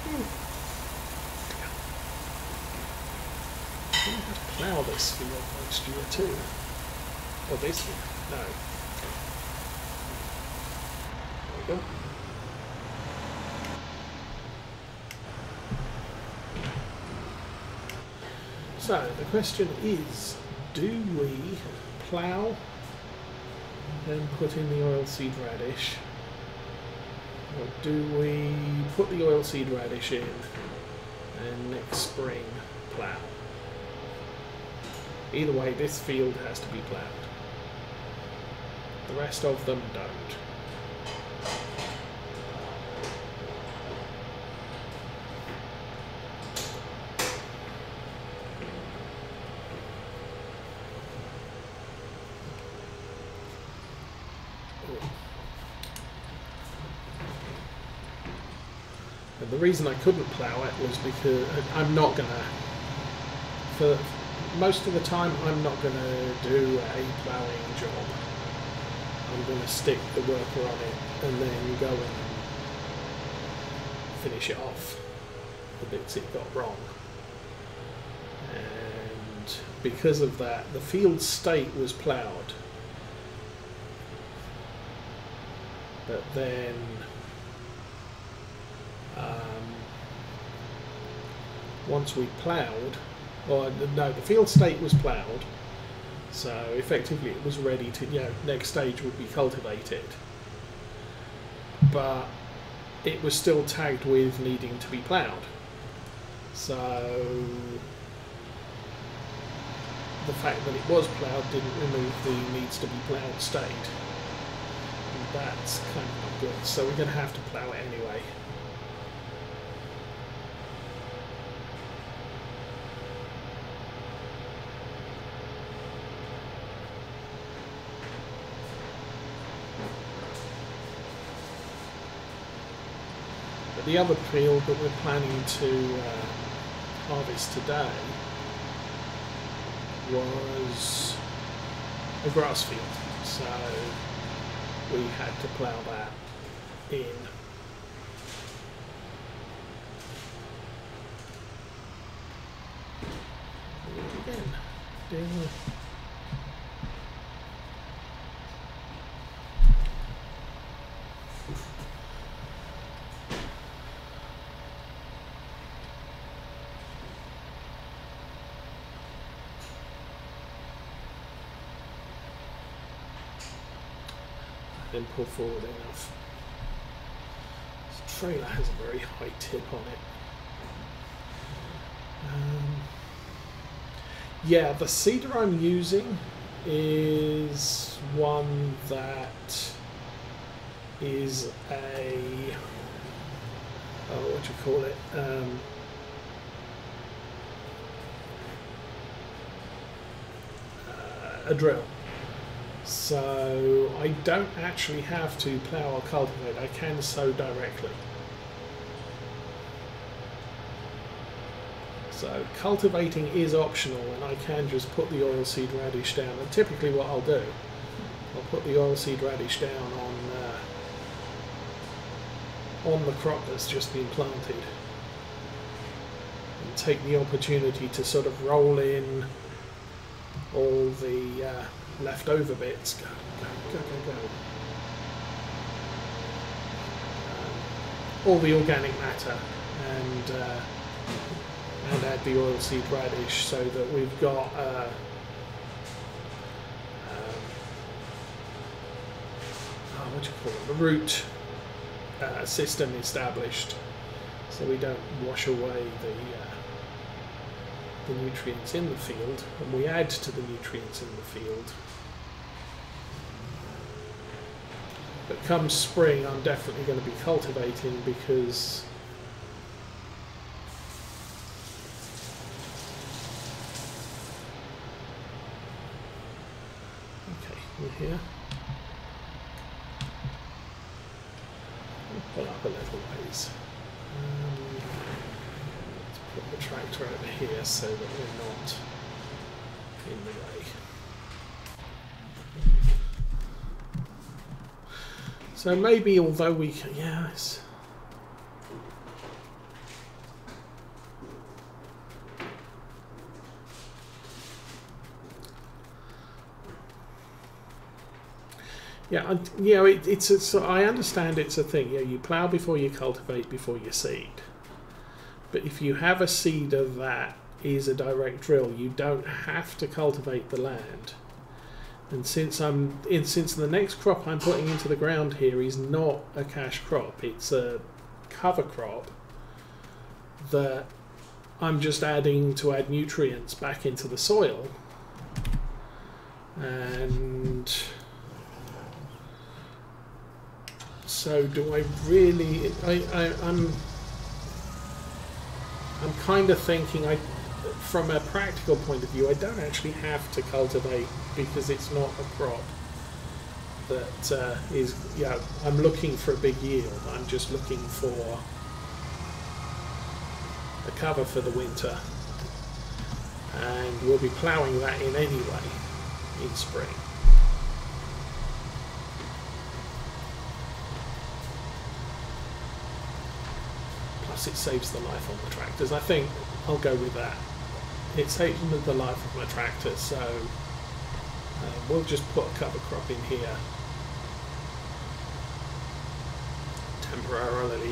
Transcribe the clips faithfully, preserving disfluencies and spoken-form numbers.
I'm going to plough this field next year too. Or this year. No. There we go. So the question is, do we plough and put in the oilseed radish, or do we put the oilseed radish in and next spring plough? Either way, this field has to be ploughed. The rest of them don't. And the reason I couldn't plough it was because I'm not gonna, for most of the time, I'm not gonna do a ploughing job. I'm gonna stick the worker on it and then go and finish it off, the bits it got wrong. And because of that, the field state was ploughed. But then um, once we ploughed, or no, the field state was ploughed, so effectively it was ready to, you know, next stage would be cultivated. But it was still tagged with needing to be ploughed. So the fact that it was ploughed didn't remove the needs to be ploughed state. And that's kind of not good. So we're going to have to plough it anyway. But the other field that we're planning to uh, harvest today was a grass field, so we had to plough that in. Again, down. Then pull forward enough. This trailer has a very high tip on it. Um, yeah, the cedar I'm using is one that is a, oh, what do you call it? Um, uh, a drill. So I don't actually have to plough or cultivate, I can sow directly. So cultivating is optional, and I can just put the oilseed radish down. And typically what I'll do, I'll put the oilseed radish down on, uh, on the crop that's just been planted. And take the opportunity to sort of roll in all the uh, leftover bits. Go, go, go, go, go. Um, all the organic matter, and uh, and add the oilseed radish, so that we've got uh, um, oh, what do you call it? The root uh, system established, so we don't wash away the uh, the nutrients in the field, and we add to the nutrients in the field. But come spring, I'm definitely going to be cultivating, because okay, we're here. We'll pull up a little ways. Um, let's put the tractor over here so that we're not in the way. So maybe, although we can, yes. Yeah, I, you know, it, it's, it's. I understand it's a thing. Yeah, you plough before you cultivate before you seed. But if you have a seeder that is a direct drill, you don't have to cultivate the land. And since I'm in, since the next crop I'm putting into the ground here is not a cash crop, it's a cover crop that I'm just adding to add nutrients back into the soil. And so do I really, I, I, I'm, I'm kind of thinking, I, from a practical point of view, I don't actually have to cultivate because it's not a crop that uh, is, you know, I'm looking for a big yield. I'm just looking for a cover for the winter. And we'll be ploughing that in anyway in spring. Plus it saves the life on the tractors. I think I'll go with that. It saves the life of my tractor, so uh, we'll just put a cover crop in here temporarily.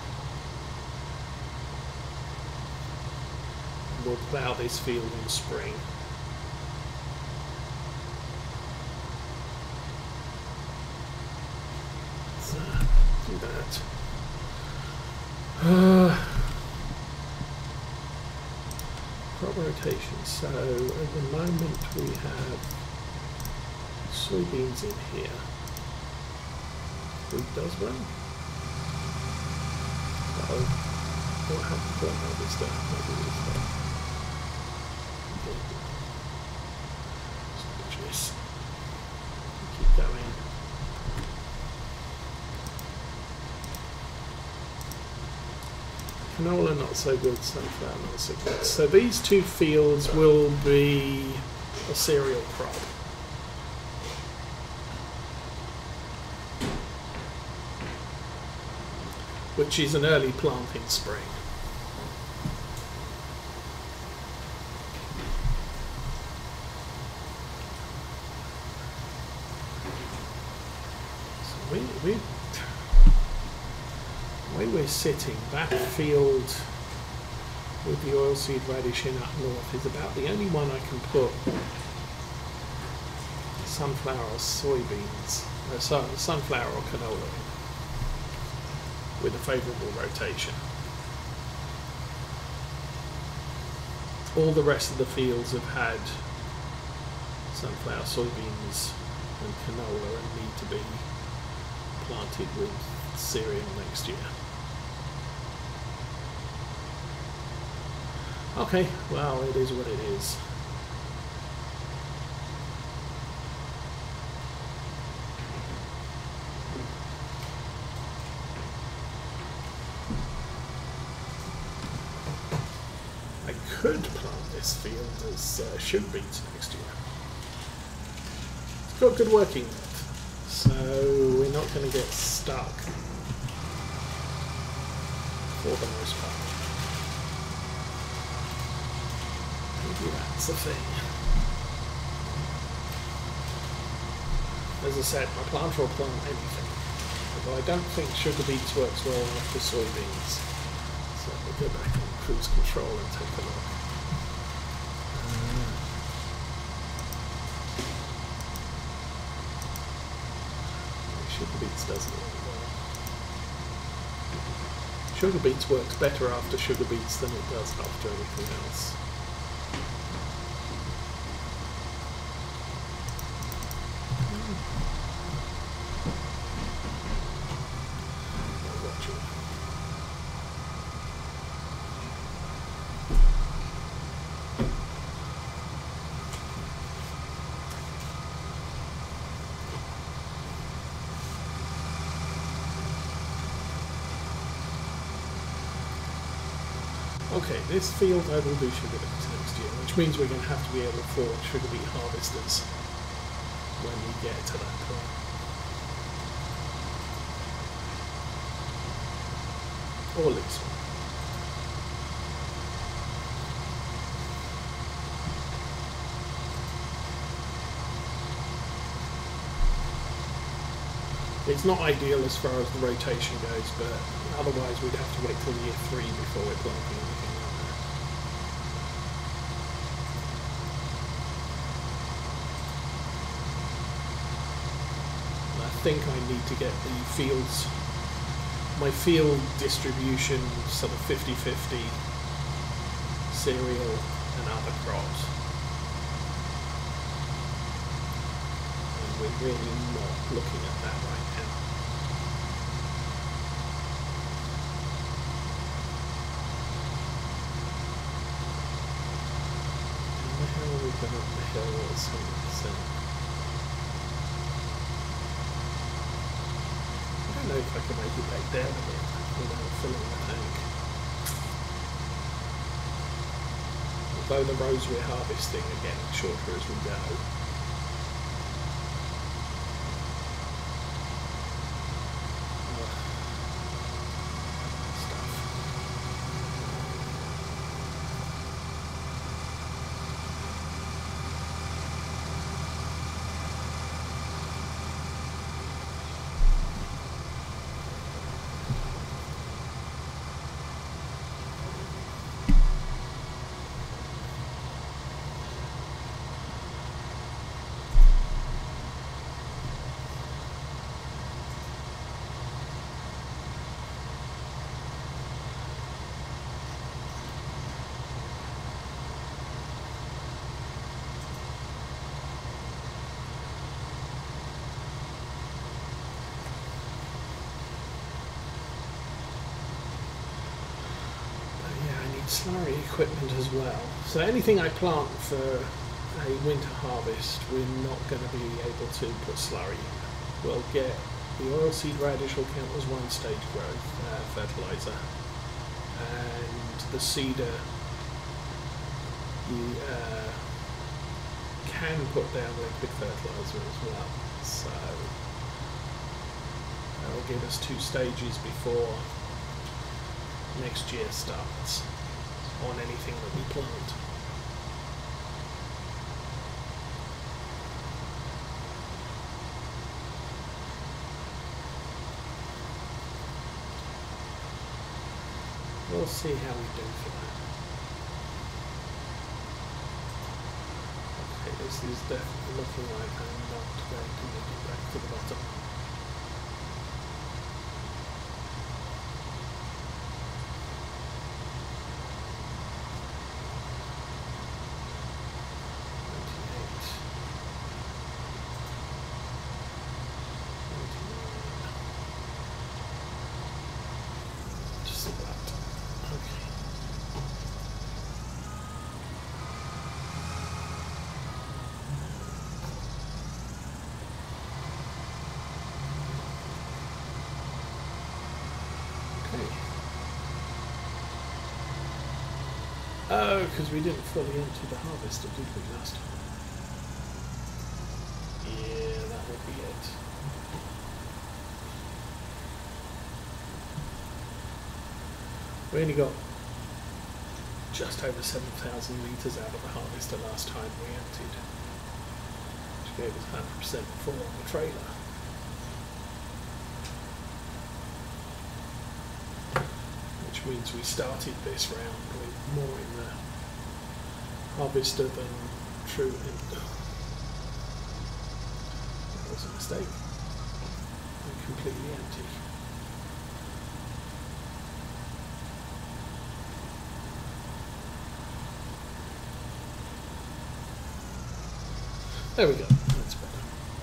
We'll plough this field in spring. So, do that. Uh, crop rotation. So at the moment we have soybeans in here. Wheat does well. Uh oh. What happened to that this stuff? Maybe this stuff. This. Keep going. Canola not so good, sunflower not so good. So these two fields will be a cereal crop. Which is an early plant in spring. So we, we, the way we're sitting, that field with the oilseed radish in up north is about the only one I can put sunflower or soybeans, uh, sun, sunflower or canola in, with a favourable rotation. All the rest of the fields have had sunflower, soybeans and canola and need to be planted with cereal next year. Okay, well, it is what it is. Could plant this field as uh, sugar beets next year. It's got good working depth, so we're not going to get stuck for the most part. Maybe that's the thing. As I said, my planter will plant anything, although I don't think sugar beets works well enough for soybeans. So we'll go back on cruise control and take a look. Sugar beets doesn't work well. Sugar beets works better after sugar beets than it does after anything else. Okay, this field I will do sugar beets next year, which means we're going to have to be able to afford sugar beet harvesters when we get to that point. Or lease one. It's not ideal as far as the rotation goes, but otherwise we'd have to wait till year three before we're planting anything like that. And I think I need to get the fields, my field distribution sort of fifty fifty cereal and other crops. We're really not looking at that right now. And the hell are we going up the hill at seventy percent? I don't know if I can make it back down a bit without filling the tank. Although the rows we're harvesting are getting shorter as we go. Slurry equipment as well. So anything I plant for a winter harvest, we're not going to be able to put slurry in. We'll get the oilseed radish will count as one stage growth uh, fertilizer, and the cedar you uh, can put down liquid fertilizer as well. So that'll give us two stages before next year starts on anything that we plant. We'll see how we do for that. Okay, this is definitely looking like I'm not going to make it back to the bottom. Oh, because we didn't fully empty the harvester, did we, last time? Yeah, that would be it. We only got just over seven thousand litres out of the harvester last time we emptied, which gave us one hundred percent full on the trailer. Which means we started this round with more in the harvester than true in. That was a mistake. I'm completely empty. There we go. That's better.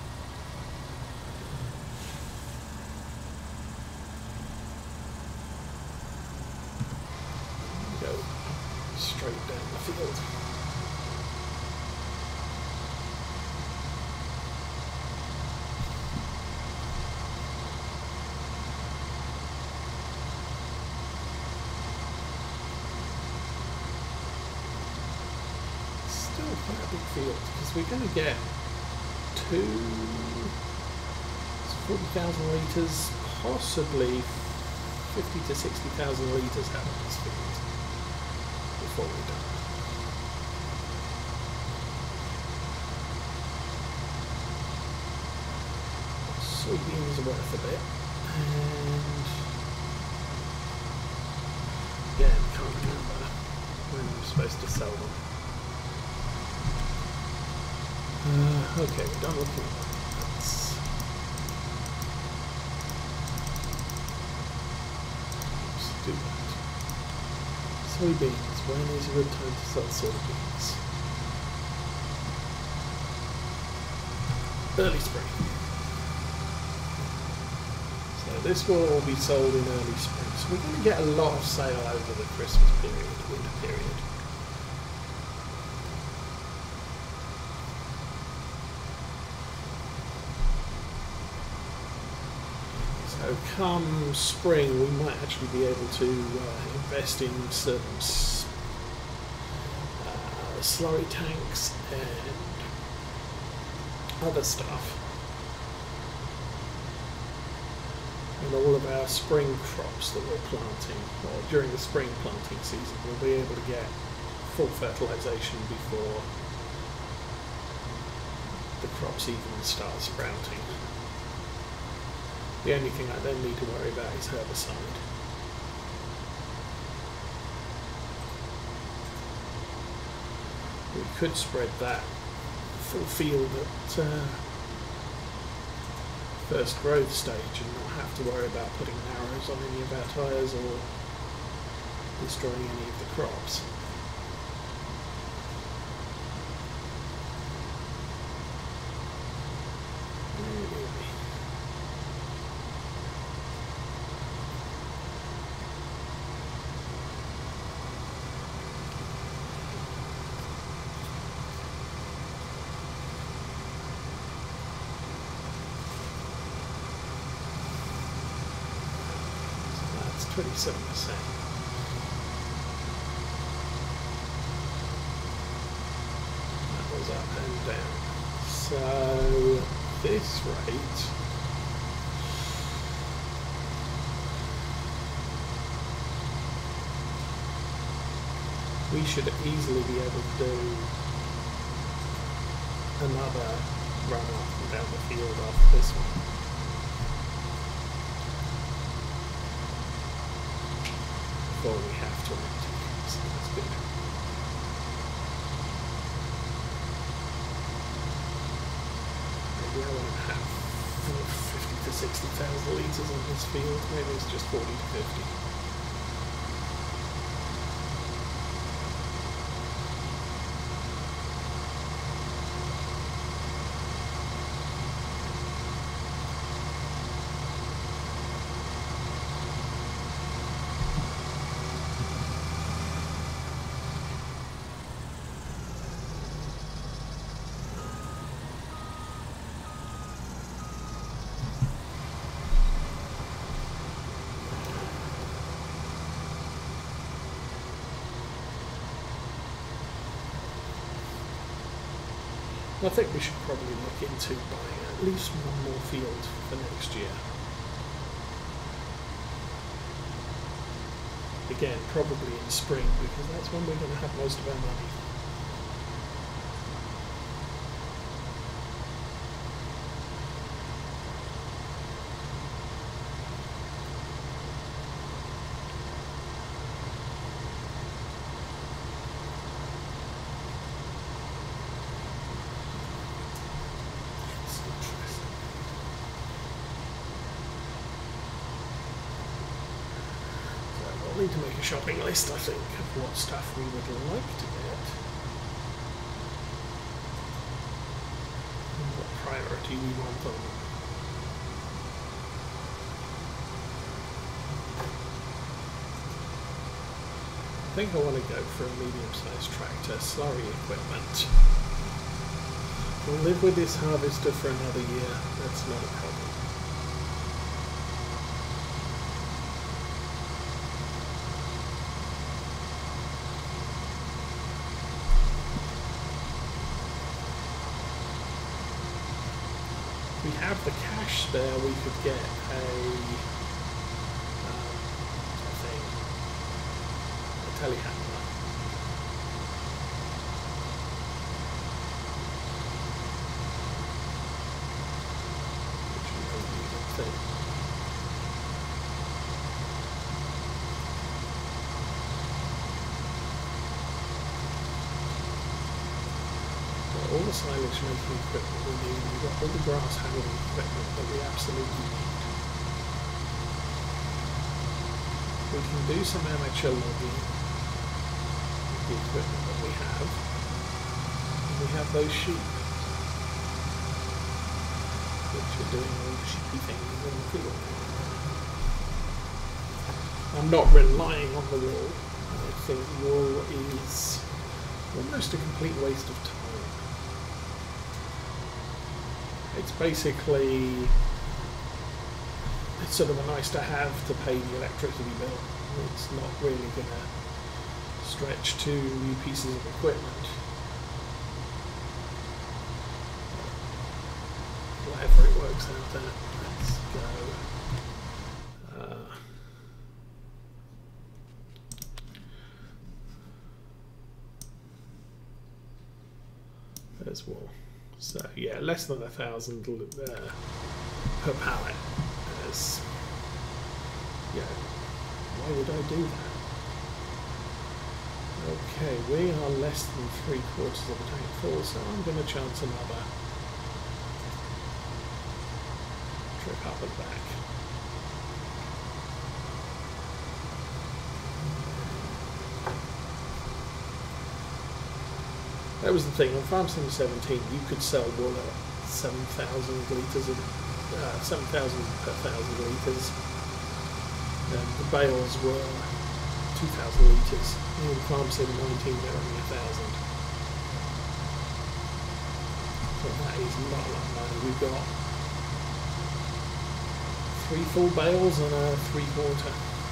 Go straight down the field. Still quite a big field because we're going to get two, forty thousand litres, possibly fifty to sixty thousand litres out of this field before we're done. So soybeans are worth a bit, and again, can't remember when I'm supposed to sell them. Uh, okay, we're done looking at that. Let's, let's do that. Soybeans, when is a good time to sell soybeans? Early spring. So this will all be sold in early spring. So we're going to get a lot of sale over the Christmas period, winter period. So come spring we might actually be able to uh, invest in some uh, slurry tanks and other stuff. And all of our spring crops that we're planting, or during the spring planting season, we'll be able to get full fertilisation before the crops even start sprouting. The only thing I then need to worry about is herbicide. We could spread that full field at uh, first growth stage and not have to worry about putting arrows on any of our tyres or destroying any of the crops. twenty-seven percent. That was up and down. So this rate we should easily be able to do another run up and down the field after this one. Before we have to act, so that's good. Maybe I won't have fifty to sixty thousand litres on this field, maybe it's just forty to fifty. I think we should probably look into buying at least one more field for next year. Again, probably in spring, because that's when we're going to have most of our money. Need to make a shopping list, I think, of what stuff we would like to get and what priority we want on them. I think I want to go for a medium-sized tractor, slurry equipment. We'll live with this harvester for another year, that's not a problem. We have the cash spare, we could get a, um, a thing, a telehandler. Which we don't use got all the silage making equipment we need, we've got all the grass handling equipment that we absolutely need. We can do some amateur logging with the equipment that we have. And we have those sheep, which are doing all the sheepy things in the field. I'm not relying on the wool. I think wool is almost a complete waste of time. It's basically, it's sort of a nice to have to pay the electricity bill. It's not really going to stretch two new pieces of equipment. Whatever it works out at. Let's go. Uh, There's wool. So yeah, less than a thousand uh, per pallet. As, yeah, why would I do that? Okay, we are less than three quarters of the tank full, so I'm going to chance another trip up and back. That was the thing, on Farm Sim seventeen you could sell wool at seven thousand litres, of, uh, seven thousand per thousand litres, and the bales were two thousand litres. In Farm Sim nineteen they're only one thousand. So that is not a lot of money. We've got three full bales and a three quarter.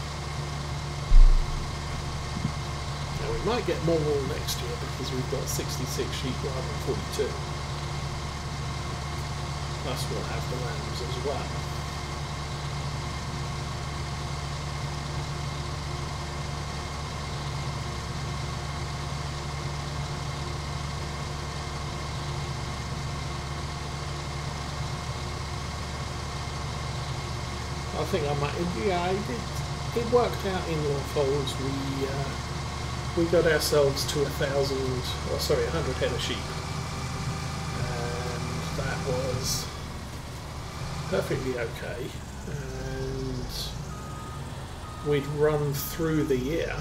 We might get more wool next year because we've got sixty-six sheep rather than forty-two. Plus we'll have the lambs as well. I think I might, yeah, I did, it worked out in Law Folds. We uh, we got ourselves to a thousand, or sorry, a hundred head of sheep, and that was perfectly okay. And we'd run through the year,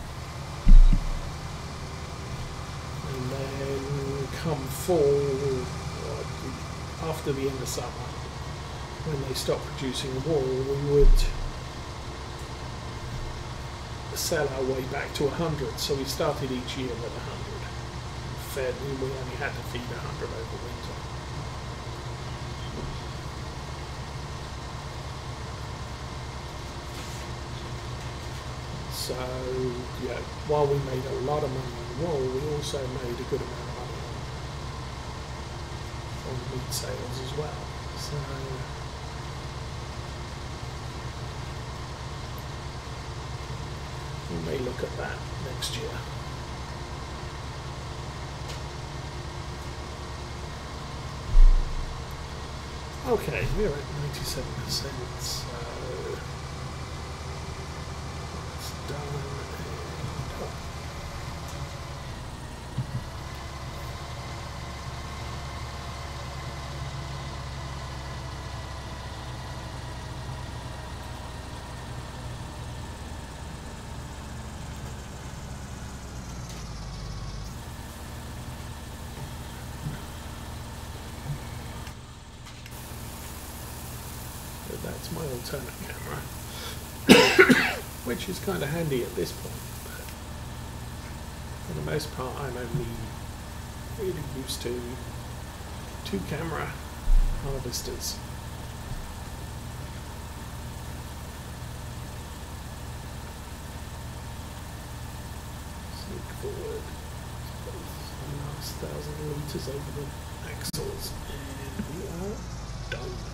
and then come fall, after the end of summer, when they stopped producing wool, we would sell our way back to a hundred. So we started each year with a hundred. Fed, we only had to feed a hundred over winter. So yeah, while we made a lot of money on wool, we also made a good amount of money on, on meat sales as well. So we may look at that next year. Okay, we're at ninety-seven percent, so that's done and up. That's my alternate camera, which is kind of handy at this point, but for the most part I'm only really used to two camera harvesters. Sneak forward the last thousand litres over the axles, and we are done.